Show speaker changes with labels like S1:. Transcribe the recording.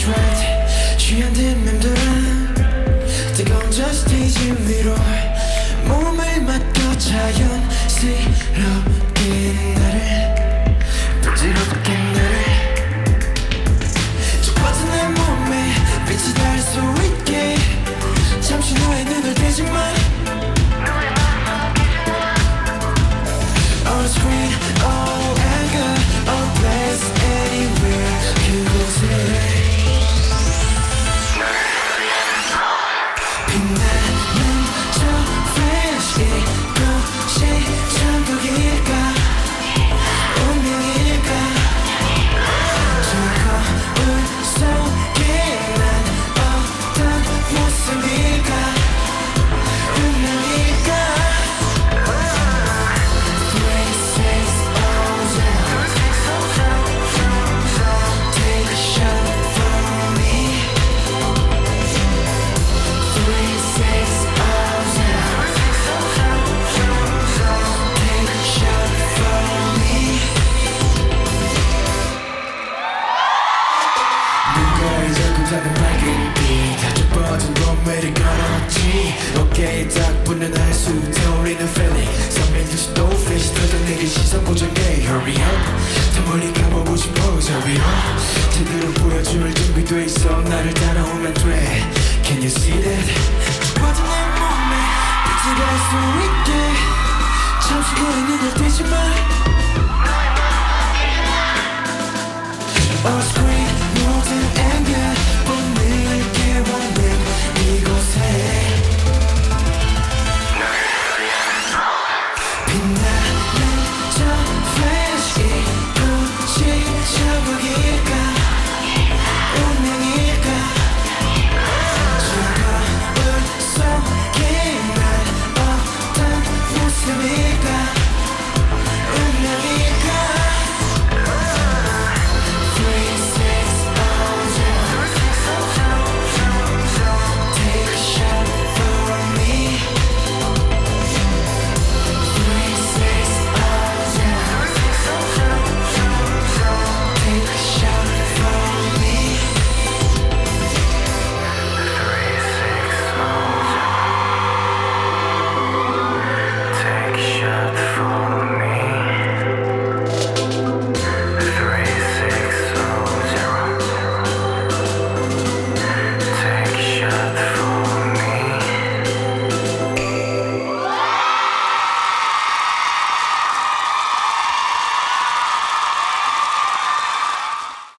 S1: right 취한 듯 맴돌아 뜨거운 저 스테이지 위로 몸을 맡겨 자연스럽게 나를 부질없게 나를 좁아진 내 몸에 빛이 닿을 수 있게 잠시 너의 눈을 떼지 마 All screen, all anger, all place, anywhere 그곳에 빛나는 저 flash 이것이 천국일까 운명일까 저 거울 속에 난 어떤 모습일까 운명일까 작은 밝은 빛 쭉 뻗은 런웨이를 걸었지 어깨에 딱 붙는 할수 떠오르는 feeling 선명 듯이 또 flash 터져 내게 시선 고정해 Hurry up 더 멀리 가보고 싶어 저 위로 제대로 보여줄 준비돼 있어 나를 따라오면 돼 Can you see that? 쭉 뻗은 내 몸에 빛을 갈 수 있게 잠시 너의 눈을 떼지 마 All screen